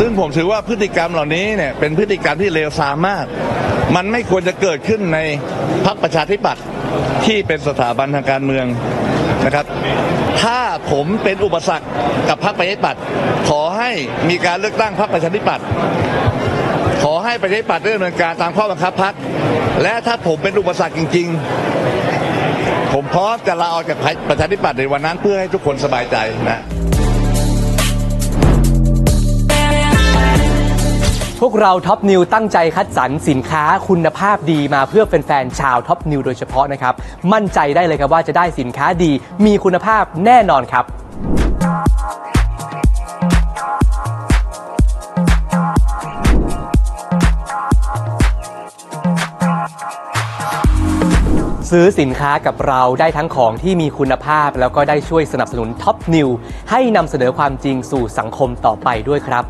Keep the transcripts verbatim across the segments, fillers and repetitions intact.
ซึ่งผมถือว่าพฤติกรรมเหล่านี้เนี่ยเป็นพฤติกรรมที่เลวทรามมากมันไม่ควรจะเกิดขึ้นในพรรคประชาธิปัตย์ที่เป็นสถาบันทางการเมืองนะครับถ้าผมเป็นอุปสรรคกับพรรคประชาธิปัตย์ขอให้มีการเลือกตั้งพรรคประชาธิปัตย์ขอให้ประชาธิปัตย์ดำเนินการตามข้อบังคับพรรคและถ้าผมเป็นอุปสรรคจริงๆผมพร้อมจะลาออกจากประชาธิปัตย์ในวันนั้นเพื่อให้ทุกคนสบายใจนะพวกเราท็อปนิวตั้งใจคัดสรรสินค้าคุณภาพดีมาเพื่อแฟนๆชาวท็อปนิวโดยเฉพาะนะครับมั่นใจได้เลยครับว่าจะได้สินค้าดีมีคุณภาพแน่นอนครับซื้อสินค้ากับเราได้ทั้งของที่มีคุณภาพแล้วก็ได้ช่วยสนับสนุนท็อปนิวให้นำเสนอความจริงสู่สังคมต่อไปด้วยครับ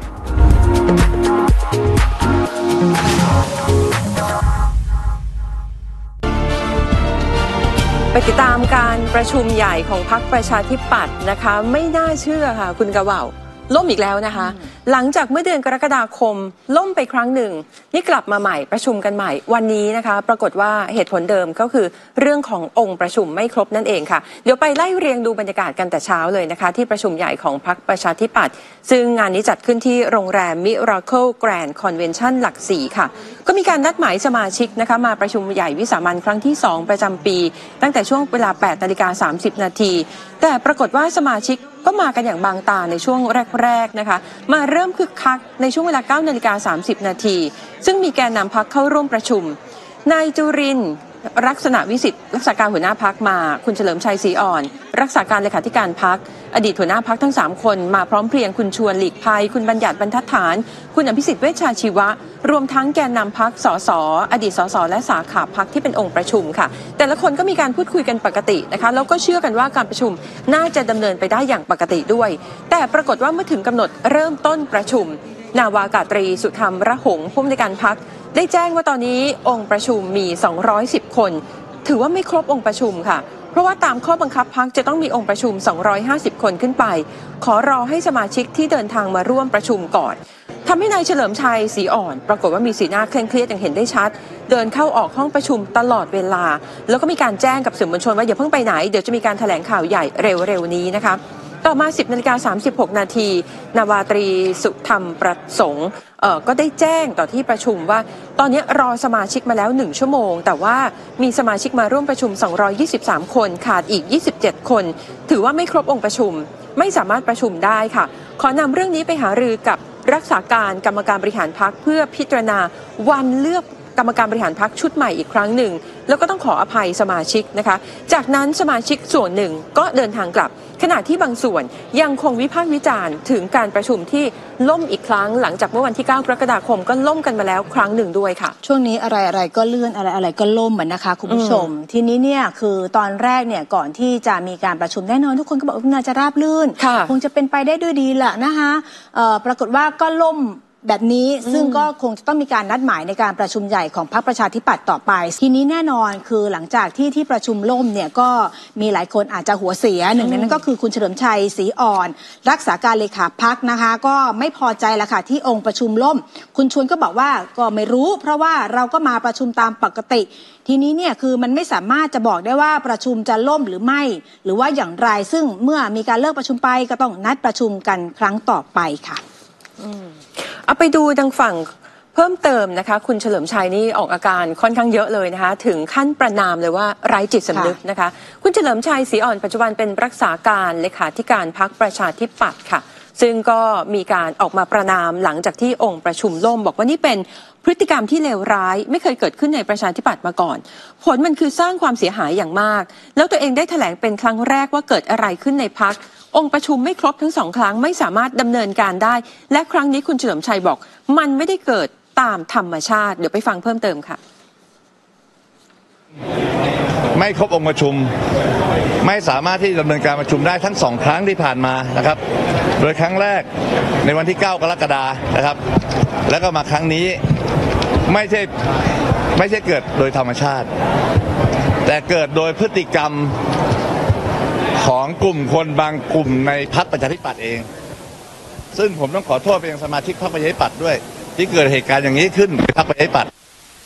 ไปติดตามการประชุมใหญ่ของพรรคประชาธิปัตย์นะคะไม่น่าเชื่อค่ะคุณกระเหว่าล่มอีกแล้วนะคะหลังจากเมื่อเดือนกรกฎาคมล่มไปครั้งหนึ่งนี่กลับมาใหม่ประชุมกันใหม่วันนี้นะคะปรากฏว่าเหตุผลเดิมก็คือเรื่องขององค์ประชุมไม่ครบนั่นเองค่ะเดี๋ยวไปไล่เรียงดูบรรยากาศกันแต่เช้าเลยนะคะที่ประชุมใหญ่ของพรรคประชาธิปัตย์ซึ่งงานนี้จัดขึ้นที่โรงแรม Miracle Grand Convention หลักสี่ค่ะก็มีการนัดหมายสมาชิกนะคะมาประชุมใหญ่วิสามัญครั้งที่สองประจำปีตั้งแต่ช่วงเวลา แปดนาฬิกาสามสิบนาทีแต่ปรากฏว่าสมาชิกก็มากันอย่างบางตาในช่วงแรกๆนะคะมาเริ่มคึกคักในช่วงเวลา เก้านาฬิกาสามสิบนาทีซึ่งมีแกนนำพรรคเข้าร่วมประชุมนายจุรินทร์ลักษณะวิสิทธิ์รักษาการหัวหน้าพรรคมาคุณเฉลิมชัยศรีอ่อนรักษาการเลขาธิการพรรคอดีตหัวหน้าพรรคทั้งสามคนมาพร้อมเพรียงคุณชวนหลีกภัยคุณบัญญัติบรรทัดฐานคุณอภิสิทธิ์เวชชาชีวะรวมทั้งแกนนำพรรคสสอดีตสสและสาขาพรรคที่เป็นองค์ประชุมค่ะแต่ละคนก็มีการพูดคุยกันปกตินะคะแล้วก็เชื่อกันว่าการประชุมน่าจะดำเนินไปได้อย่างปกติด้วยแต่ปรากฏว่าเมื่อถึงกำหนดเริ่มต้นประชุมนาวากาตรีสุธรรมระหงษ์ผู้อำนวยการพรรคได้แจ้งว่าตอนนี้องค์ประชุมมีสองร้อยสิบคนถือว่าไม่ครบองค์ประชุมค่ะเพราะว่าตามข้อบังคับพรรคจะต้องมีองค์ประชุมสองร้อยห้าสิบคนขึ้นไปขอรอให้สมาชิกที่เดินทางมาร่วมประชุมก่อนทำให้นายเฉลิมชัยศรีอ่อนปรากฏว่ามีสีหน้าเคร่งเครียดอย่างเห็นได้ชัดเดินเข้าออกห้องประชุมตลอดเวลาแล้วก็มีการแจ้งกับสื่อมวลชนว่าอย่าเพิ่งไปไหนเดี๋ยวจะมีการแถลงข่าวใหญ่เร็วๆนี้นะคะต่อมา สิบนาฬิกาสามสิบหกนาทีนาวาตรีสุธรรมประสงค์เอ่อก็ได้แจ้งต่อที่ประชุมว่าตอนนี้รอสมาชิกมาแล้วหนึ่งชั่วโมงแต่ว่ามีสมาชิกมาร่วมประชุมสองร้อยยี่สิบสามคนขาดอีกยี่สิบเจ็ดคนถือว่าไม่ครบองค์ประชุมไม่สามารถประชุมได้ค่ะขอนำเรื่องนี้ไปหารือกับรักษาการกรรมการบริหารพรรคเพื่อพิจารณาวันเลือกกรรมการบริหารพรรคชุดใหม่อีกครั้งหนึ่งแล้วก็ต้องขออภัยสมาชิกนะคะจากนั้นสมาชิกส่วนหนึ่งก็เดินทางกลับขณะที่บางส่วนยังคงวิพากษ์วิจารณ์ถึงการประชุมที่ล่มอีกครั้งหลังจากเมื่อวันที่เก้ากรกฎาคมก็ล่มกันมาแล้วครั้งหนึ่งด้วยค่ะช่วงนี้อะไรอะไรก็เลื่อนอะไรอะไรก็ล่มเหมือนนะคะคุณผู้ชมทีนี้เนี่ยคือตอนแรกเนี่ยก่อนที่จะมีการประชุมแน่นอนทุกคนก็บอกว่าน่าจะราบลื่นคงจะเป็นไปได้ด้วยดีแหละนะคะปรากฏว่าก็ล่มแบบนี้ซึ่งก็คงจะต้องมีการนัดหมายในการประชุมใหญ่ของพรรคประชาธิปัตย์ต่อไปทีนี้แน่นอนคือหลังจากที่ที่ประชุมล่มเนี่ยก็มีหลายคนอาจจะหัวเสียหนึ่งในนั้นก็คือคุณเฉลิมชัยศรีอ่อนรักษาการเลขาพรรคนะคะก็ไม่พอใจละค่ะที่องค์ประชุมล่มคุณชวนก็บอกว่าก็ไม่รู้เพราะว่าเราก็มาประชุมตามปกติทีนี้เนี่ยคือมันไม่สามารถจะบอกได้ว่าประชุมจะล่มหรือไม่หรือว่าอย่างไรซึ่งเมื่อมีการเลิกประชุมไปก็ต้องนัดประชุมกันครั้งต่อไปค่ะเอาไปดูทางฝั่งเพิ่มเติมนะคะคุณเฉลิมชัยนี่ออกอาการค่อนข้างเยอะเลยนะคะถึงขั้นประนามเลยว่าไร้จิตสำนึกนะคะคุณเฉลิมชัยศรีอ่อนปัจจุบันเป็นรักษาการเลขาธิการพรรคประชาธิปัตย์ค่ะซึ่งก็มีการออกมาประนามหลังจากที่องค์ประชุมล่มบอกว่านี่เป็นพฤติกรรมที่เลวร้ายไม่เคยเกิดขึ้นในประชาธิปัตย์มาก่อนผลมันคือสร้างความเสียหายอย่างมากแล้วตัวเองได้แถลงเป็นครั้งแรกว่าเกิดอะไรขึ้นในพรรคองค์ประชุมไม่ครบทั้งสองครั้งไม่สามารถดำเนินการได้และครั้งนี้คุณเฉลิมชัยบอกมันไม่ได้เกิดตามธรรมชาติเดี๋ยวไปฟังเพิ่มเติมค่ะไม่ครบองค์ประชุมไม่สามารถที่ดำเนินการประชุมได้ทั้งสองครั้งที่ผ่านมานะครับโดยครั้งแรกในวันที่เก้ากรกฎาคมนะครับแล้วก็มาครั้งนี้ไม่ใช่ไม่ใช่เกิดโดยธรรมชาติแต่เกิดโดยพฤติกรรมของกลุ่มคนบางกลุ่มในพรรคประชาธิปัตย์เองซึ่งผมต้องขอโทษไปยังสมาชิกพรรคประชาธิปัตย์ด้วย ที่เกิดเหตุการณ์อย่างนี้ขึ้นในพรรคประชาธิปัตย์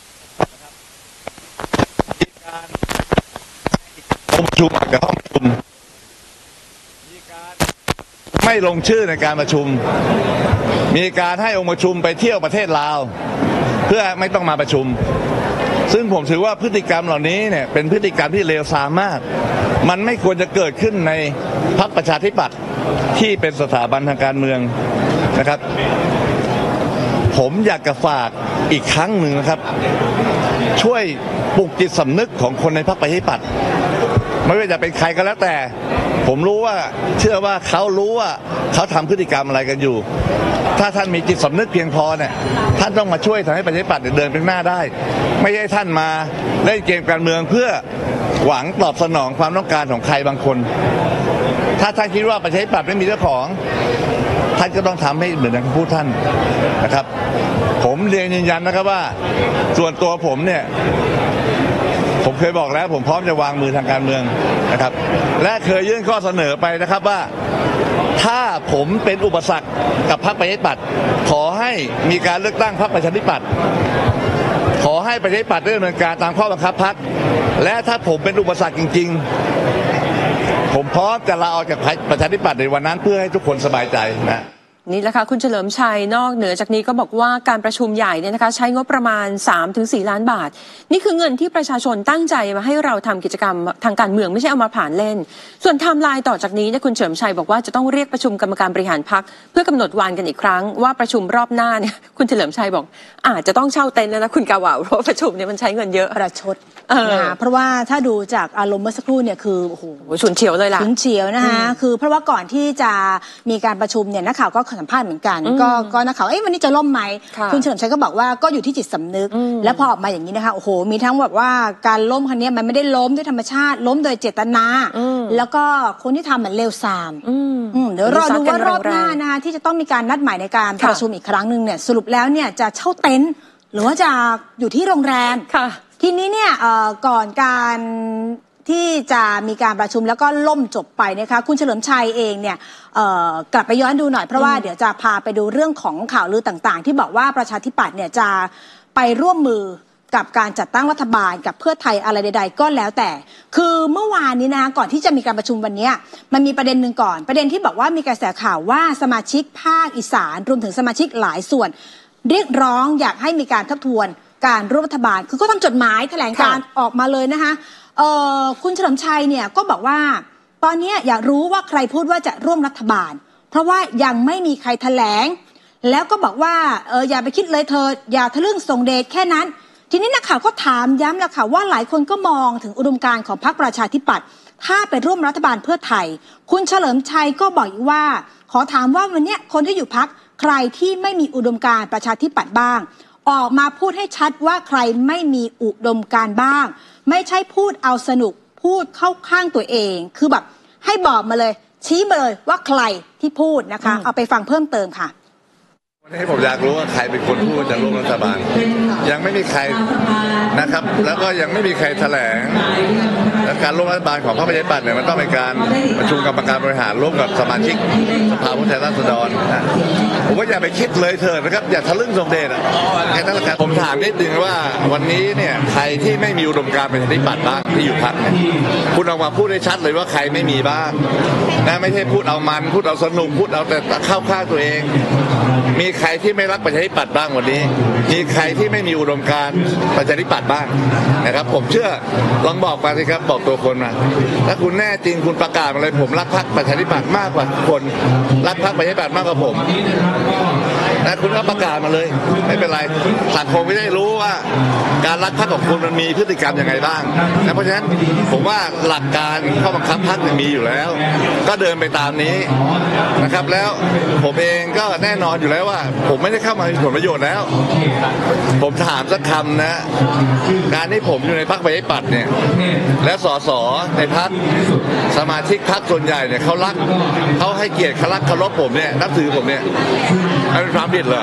มีการองค์ประชุมกับห้องประชุมมีการไม่ลงชื่อในการประชุมมีการให้องค์ประชุมไปเที่ยวประเทศลาวเพื่อไม่ต้องมาประชุมซึ่งผมถือว่าพฤติกรรมเหล่านี้เนี่ยเป็นพฤติกรรมที่เลวทรามมากมันไม่ควรจะเกิดขึ้นในพรรคประชาธิปัตย์ที่เป็นสถาบันทางการเมืองนะครับผมอยากจะฝากอีกครั้งหนึ่งนะครับช่วยปลุกจิตสำนึกของคนในพรรคประชาธิปัตย์ไม่ว่าจะเป็นใครก็แล้วแต่ผมรู้ว่าเชื่อว่าเขารู้ว่าเขาทำพฤติกรรมอะไรกันอยู่ถ้าท่านมีจิตสำนึกเพียงพอเนี่ยท่านต้องมาช่วยทำให้ประชาธิปัตย์เดินไปข้างหน้าได้ไม่ใช่ท่านมาเล่นเกมการเมืองเพื่อหวังตอบสนองความต้องการของใครบางคนถ้าท่านคิดว่าประชาธิปัตย์ไม่มีเจ้าของท่านก็ต้องทำให้เหมือนอย่างพูดท่านนะครับผมเรียนยืนยันนะครับว่าส่วนตัวผมเนี่ยผมเคยบอกแล้วผมพร้อมจะวางมือทางการเมืองนะครับและเคยยื่นข้อเสนอไปนะครับว่าถ้าผมเป็นอุปสรรคกับพรรคประชาธิปัตย์ขอให้มีการเลือกตั้งพรรคประชาธิปัตย์ขอให้ประชาธิปัตย์ได้ดำเนินการตามข้อบังคับพรรคและถ้าผมเป็นอุปสรรคจริงๆผมพร้อมจะลาออกจากประชาธิปัตย์ในวันนั้นเพื่อให้ทุกคนสบายใจนะนี่แหละค่ะคุณเฉลิมชัยนอกเหนือจากนี้ก็บอกว่าการประชุมใหญ่เนี่ยนะคะใช้งบประมาณ สามถึงสี่ ล้านบาทนี่คือเงินที่ประชาชนตั้งใจมาให้เราทำกิจกรรมทางการเมืองไม่ใช่เอามาผ่านเล่นส่วนไทม์ไลน์ต่อจากนี้เนี่ยคุณเฉลิมชัยบอกว่าจะต้องเรียกประชุมกรรมการบริหารพรรคเพื่อกำหนดวันกันอีกครั้งว่าประชุมรอบหน้าเนี่ยคุณเฉลิมชัยบอกอาจจะต้องเช่าเต็นท์แล้วนะคุณกาวาวเพราะประชุมเนี่ยมันใช้เงินเยอะประชดนะคะเพราะว่าถ้าดูจากอารมณ์เมื่อสักครู่เนี่ยคือโอ้โหฉุนเฉียวเลยล่ะฉุนเฉียวนะคะคือเพราะว่าก่อนที่จะมีการประชุมเนี่ยนักข่าวก็สัมภาษณ์เหมือนกันก็ก็นักข่าวเอ้ยวันนี้จะล่มไหมคุณเฉลิมชัยก็บอกว่าก็อยู่ที่จิตสำนึกแล้วพอออกมาอย่างนี้นะคะโอ้โหมีทั้งแบบว่าการล้มครั้งนี้มันไม่ได้ล้มด้วยธรรมชาติล้มโดยเจตนาแล้วก็คนที่ทำมันเลวทรามเดี๋ยวรอดูว่ารอบหน้านะคะที่จะต้องมีการนัดหมายในการประชุมอีกครั้งหนึ่งเนี่ยสรุปแล้วเนี่ยจะเช่าเต็นท์หรือว่าจะอยู่ที่โรงแรมทีนี้เนี่ยก่อนการที่จะมีการประชุมแล้วก็ล่มจบไปนะคะคุณเฉลิมชัยเองเนี่ยกลับไปย้อนดูหน่อยเพราะว่าเดี๋ยวจะพาไปดูเรื่องของข่าวลือต่างๆที่บอกว่าประชาธิปัตย์เนี่ยจะไปร่วมมือกับการจัดตั้งรัฐบาลกับเพื่อไทยอะไรใดๆก็แล้วแต่คือเมื่อวานนี้นะคะก่อนที่จะมีการประชุมวันนี้มันมีประเด็นหนึ่งก่อนประเด็นที่บอกว่ามีกระแสข่าวว่าสมาชิกภาคอีสานรวมถึงสมาชิกหลายส่วนเรียกร้องอยากให้มีการทบทวนการร่วมรัฐบาลคือก็ทำจดหมายแถลงการออกมาเลยนะคะเอ่อคุณเฉลิมชัยเนี่ยก็บอกว่าตอนนี้อยากรู้ว่าใครพูดว่าจะร่วมรัฐบาลเพราะว่ายังไม่มีใครแถลงแล้วก็บอกว่าเอออย่าไปคิดเลยเธออย่าทะลึ่งส่งเดชแค่นั้นทีนี้นักข่าวก็ถามย้ำแล้วค่ะว่าหลายคนก็มองถึงอุดมการณ์ของพรรคประชาธิปัตย์ถ้าไปร่วมรัฐบาลเพื่อไทยคุณเฉลิมชัยก็บอกอีกว่าขอถามว่าวันนี้คนที่อยู่พรรคใครที่ไม่มีอุดมการณ์ประชาธิปัตย์บ้างออกมาพูดให้ชัดว่าใครไม่มีอุดมการณ์บ้างไม่ใช่พูดเอาสนุกพูดเข้าข้างตัวเองคือแบบให้บอกมาเลยชี้มาเลยว่าใครที่พูดนะคะเอาไปฟังเพิ่มเติมค่ะวันนี้ผมอยากรู้ว่าใครเป็นคนพูดจะร่วมรัฐบาลยังไม่มีใครนะครับแล้วก็ยังไม่มีใครแถลงและการร่วมรัฐบาลของพรรคประชาธิปัตย์เนี่ยมันต้องเป็นการประชุมกรรมการบริหารร่วมกับสมาชิกสภาผู้แทนราษฎรนะผมว่าอย่าไปคิดเลยเถิดนะครับอย่าทะลึ่งสมเด็จแค่นั้นแหละครับผมถามนิดนึงว่าวันนี้เนี่ยใครที่ไม่มีอุดมการณ์ประชาธิปัตย์บ้างที่อยู่พรรคเนี่ยคุณออกมาพูดให้ชัดเลยว่าใครไม่มีบ้างนะไม่ใช่พูดเอามันพูดเอาสนุกพูดเอาแต่เข้าข้างตัวเองมีใครที่ไม่รักประชาธิปัตย์บ้างวันนี้มีใครที่ไม่มีอุดมการณ์ประชาธิปัตย์บ้างนะครับผมเชื่อลองบอกมาสิครับบอกตัวคนมาถ้าคุณแน่จริงคุณประกาศมาเลยผมรักพรรคประชาธิปัตย์มากกว่าคนรักพรรคประชาธิปัตย์มากกว่าผมนะคุณก็ประกาศมาเลยไม่เป็นไรสังคมไม่ได้รู้ว่าการรักพรรคของคุณมันมีพฤติกรรมยังไงบ้างนะเพราะฉะนั้นผมว่าหลักการข้อบังคับพรรคมีอยู่แล้วก็เดินไปตามนี้นะครับแล้วผมเองก็แน่นอนอยู่แล้วว่าผมไม่ได้เข้ามามีผลประโยชน์แล้วผมถามสักคำนะการที่ผมอยู่ในพรรคประชาธิปัตย์เนี่ยและสสในพรรคสมาชิกพรรคส่วนใหญ่เนี่ยเขารักเขาให้เกียรติเขารักเคารพผมเนี่ยนับถือผมเนี่ยไม่เป็นความผิดเหรอ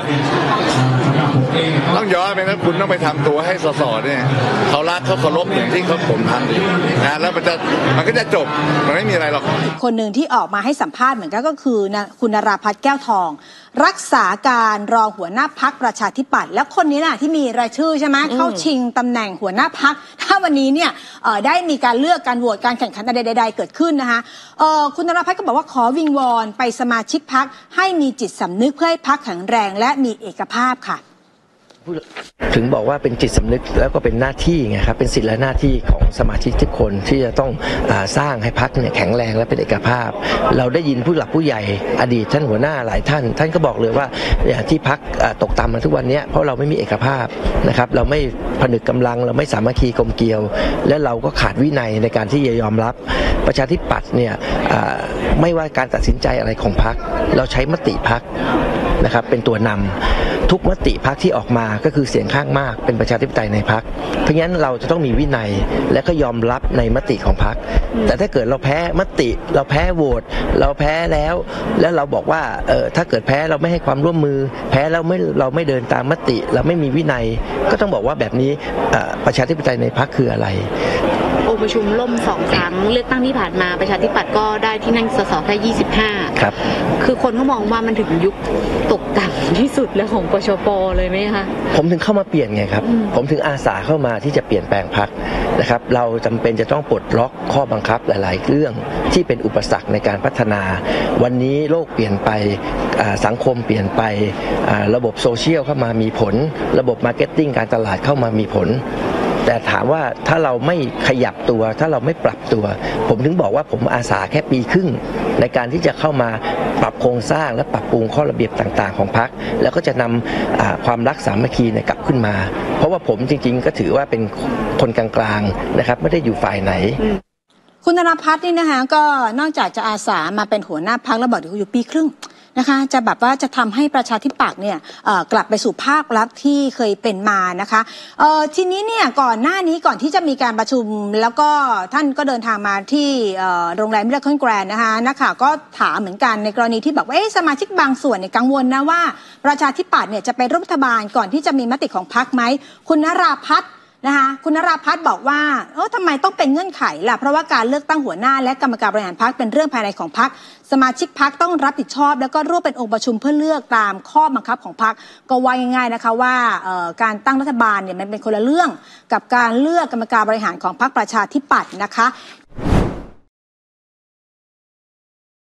ต้องย้อนไปนะคุณต้องไปทำตัวให้สสเนี่ยเขารักเขาเคารพอย่างที่เขาผมทำดินะแล้วมันจะมันก็จะจบมันไม่มีอะไรหรอกคนหนึ่งที่ออกมาให้สัมภาษณ์เหมือนกันก็คือนะคุณนราพัฒน์แก้วทองรักษาการรองหัวหน้าพรรคประชาธิปัตย์แล้วคนนี้น่ะที่มีรายชื่อใช่ไหมเข้าชิงตำแหน่งหัวหน้าพรรคถ้าวันนี้เนี่ยได้มีการเลือกการโหวตการแข่งขันใดๆเกิดขึ้นนะคะคุณนราพัฒน์ก็บอกว่าขอวิงวอนไปสมาชิกพรรคให้มีจิตสำนึกเพื่อให้พรรคแข็งแรงและมีเอกภาพค่ะถึงบอกว่าเป็นจิตสำนึกแล้วก็เป็นหน้าที่ไงครับเป็นสิทธิและหน้าที่ของสมาชิกทุกคนที่จะต้องอาสร้างให้พรรคเนี่ยแข็งแรงและเป็นเอกภาพเราได้ยินผู้หลักผู้ใหญ่อดีตท่านหัวหน้าหลายท่านท่านก็บอกเลยว่าที่พรรคตกต่ำมาทุกวันนี้เพราะเราไม่มีเอกภาพนะครับเราไม่ผนึกกำลังเราไม่สามัคคีกลมเกลียวและเราก็ขาดวินัยในการที่จะยอมรับประชาธิปัตย์เนี่ยไม่ว่าการตัดสินใจอะไรของพรรคเราใช้มติพรรคนะครับเป็นตัวนำทุกมติพรรคที่ออกมาก็คือเสียงข้างมากเป็นประชาธิปไตยในพรรคเพราะงั้นเราจะต้องมีวินัยและก็ยอมรับในมติของพรรคแต่ถ้าเกิดเราแพ้มติเราแพ้โหวตเราแพ้แล้วแล้วเราบอกว่าเออถ้าเกิดแพ้เราไม่ให้ความร่วมมือแพ้แล้วไม่เราไม่เดินตามมติเราไม่มีวินัยก็ต้องบอกว่าแบบนี้ประชาธิปไตยในพรรคคืออะไรองค์ประชุมล่มสองครั้งเลือกตั้งที่ผ่านมาประชาธิปัตย์ก็ได้ที่นั่งสสแค่ยี่สิบห้าครับคือคนเขามองว่ามันถึงยุคตกต่ำที่สุดแล้วของปชปเลยไหมคะผมถึงเข้ามาเปลี่ยนไงครับผมถึงอาสาเข้ามาที่จะเปลี่ยนแปลงพรรคนะครับเราจำเป็นจะต้องปลดล็อกข้อบังคับหลายๆเรื่องที่เป็นอุปสรรคในการพัฒนาวันนี้โลกเปลี่ยนไปสังคมเปลี่ยนไประบบโซเชียลเข้ามามีผลระบบมาร์เก็ตติ้งการตลาดเข้ามามีผลแต่ถามว่าถ้าเราไม่ขยับตัวถ้าเราไม่ปรับตัวผมถึงบอกว่าผมอาสาแค่ปีครึ่งในการที่จะเข้ามาปรับโครงสร้างและปรับปรุงข้อระเบียบต่างๆของพรรคแล้วก็จะนำความรักสามัคคีกลับขึ้นมาเพราะว่าผมจริงๆก็ถือว่าเป็นคนกลางๆนะครับไม่ได้อยู่ฝ่ายไหนคุณธนภัทรนี่นะคะก็นอกจากจะอาสามาเป็นหัวหน้าพรรคแล้วบอกเดี๋ยวอยู่ปีครึ่งนะคะจะแบบว่าจะทำให้ประชาธิปัตย์เนี่ยกลับไปสู่ภาคลักษณ์ที่เคยเป็นมานะคะทีนี้เนี่ยก่อนหน้านี้ก่อนที่จะมีการประชุมแล้วก็ท่านก็เดินทางมาที่โรงแรมมิราเคิลแกรนด์นะคะนักข่าวก็ถามเหมือนกันในกรณีที่บอกว่าสมาชิกบางส่วนเนี่ยกังวลนะว่าประชาธิปัตย์เนี่ยจะเป็นรัฐบาลก่อนที่จะมีมติของพรรคไหมคุณนราพัฒน์นะคะคุณนราพัฒน์บอกว่าเออทำไมต้องเป็นเงื่อนไขล่ะเพราะว่าการเลือกตั้งหัวหน้าและกรรมการบริหารพรรคเป็นเรื่องภายในของพรรคสมาชิกพรรคต้องรับผิดชอบแล้วก็ร่วมเป็นองค์ประชุมเพื่อเลือกตามข้อบังคับของพรรคก็ว่าง่ายๆนะคะว่าการตั้งรัฐบาลเนี่ยมันเป็นคนละเรื่องกับการเลือกกรรมการบริหารของพรรคประชาธิปัตย์นะคะ